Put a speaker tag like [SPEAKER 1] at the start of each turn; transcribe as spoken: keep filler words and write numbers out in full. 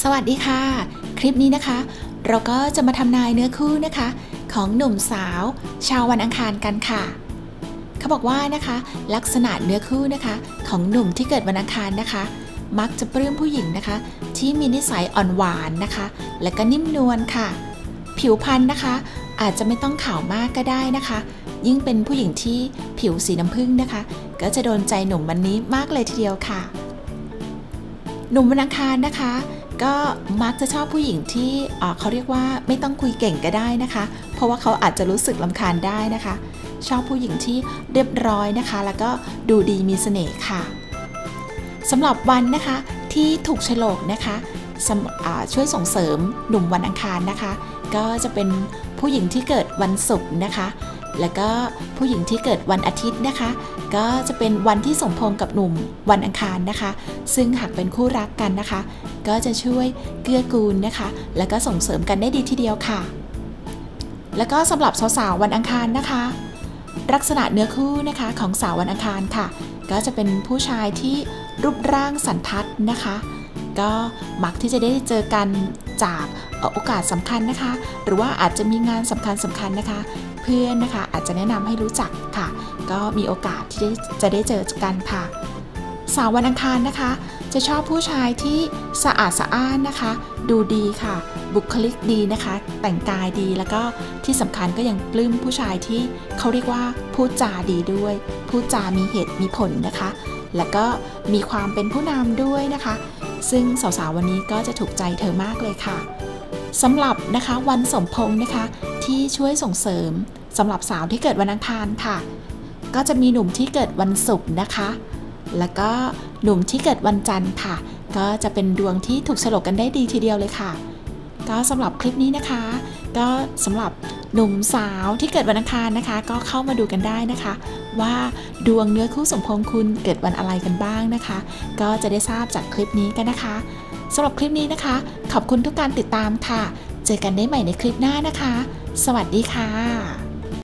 [SPEAKER 1] สวัสดีค่ะคลิปนี้นะคะเราก็จะมาทำนายเนื้อคู่นะคะของหนุ่มสาวชาววันอังคารกันค่ะเขาบอกว่านะคะลักษณะเนื้อคู่นะคะของหนุ่มที่เกิดวันอังคารนะคะมักจะปลื้มผู้หญิงนะคะที่มีนิสัยอ่อนหวานนะคะและก็นิ่มนวลค่ะผิวพรรณนะคะอาจจะไม่ต้องขาวมากก็ได้นะคะยิ่งเป็นผู้หญิงที่ผิวสีน้ำผึ้งนะคะก็จะโดนใจหนุ่มวันนี้มากเลยทีเดียวค่ะหนุ่มวันอังคารนะคะก็มักจะชอบผู้หญิงที่เขาเรียกว่าไม่ต้องคุยเก่งก็ได้นะคะเพราะว่าเขาอาจจะรู้สึกรำคาญได้นะคะชอบผู้หญิงที่เรียบร้อยนะคะแล้วก็ดูดีมีเสน่ห์ค่ะสำหรับวันนะคะที่ถูกโฉลกนะคะช่วยส่งเสริมหนุ่มวันอังคารนะคะก็จะเป็นผู้หญิงที่เกิดวันศุกร์นะคะแล้วก็ผู้หญิงที่เกิดวันอาทิตย์นะคะก็จะเป็นวันที่สมพงษ์กับหนุ่มวันอังคารนะคะซึ่งหากเป็นคู่รักกันนะคะก็จะช่วยเกื้อกูลนะคะแล้วก็ส่งเสริมกันได้ดีทีเดียวค่ะแล้วก็สำหรับสาวๆวันอังคารนะคะลักษณะเนื้อคู่นะคะของสาววันอังคารค่ะก็จะเป็นผู้ชายที่รูปร่างสันทัดนะคะก็มักที่จะได้เจอกันจากโอกาสสำคัญนะคะหรือว่าอาจจะมีงานสำคัญสำคัญนะคะเพื่อนนะคะอาจจะแนะนำให้รู้จักค่ะก็มีโอกาสที่จะได้เจอกันค่ะสาววันอังคารนะคะจะชอบผู้ชายที่สะอาดสะอ้านนะคะดูดีค่ะบุคลิกดีนะคะแต่งกายดีแล้วก็ที่สำคัญก็ยังปลื้มผู้ชายที่เขาเรียกว่าพูดจาดีด้วยพูดจามีเหตุมีผลนะคะแล้วก็มีความเป็นผู้นำด้วยนะคะซึ่งสาวๆวันนี้ก็จะถูกใจเธอมากเลยค่ะสำหรับนะคะวันสมพงษ์นะคะที่ช่วยส่งเสริมสำหรับสาวที่เกิดวันอังคารค่ะก็จะมีหนุ่มที่เกิดวันศุกร์นะคะแล้วก็หนุ่มที่เกิดวันจันทร์ค่ะก็จะเป็นดวงที่ถูกโฉลกกันได้ดีทีเดียวเลยค่ะก็สำหรับคลิปนี้นะคะก็สำหรับหนุ่มสาวที่เกิดวันอังคารนะคะก็เข้ามาดูกันได้นะคะว่าดวงเนื้อคู่สมพงษ์คุณเกิดวันอะไรกันบ้างนะคะก็จะได้ทราบจากคลิปนี้กันนะคะสำหรับคลิปนี้นะคะขอบคุณทุกการติดตามค่ะเจอกันได้ใหม่ในคลิปหน้านะคะสวัสดีค่ะ